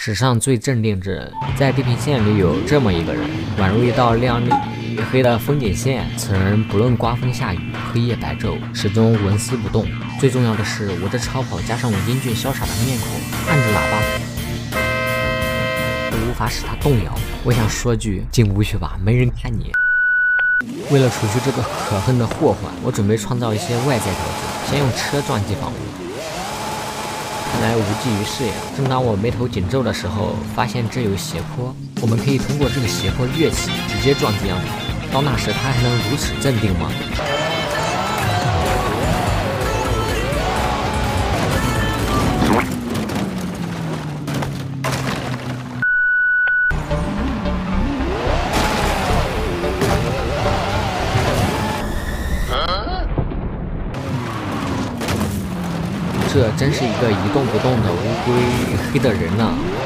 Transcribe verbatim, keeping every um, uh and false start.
史上最镇定之人，在地平线里有这么一个人，宛如一道亮丽黑的风景线。此人不论刮风下雨、黑夜白昼，始终纹丝不动。最重要的是，我这超跑加上我英俊潇洒的面孔，按着喇叭，都无法使他动摇。我想说句：进屋去吧，没人看你。为了除去这个可恨的祸患，我准备创造一些外在条件，先用车撞击房屋。看来无济于事呀！正当我眉头紧皱的时候，发现这有斜坡，我们可以通过这个斜坡跃起，直接撞击阳台。到那时，他还能如此镇定吗？这真是一个一动不动的乌龟，黑的人呢、啊。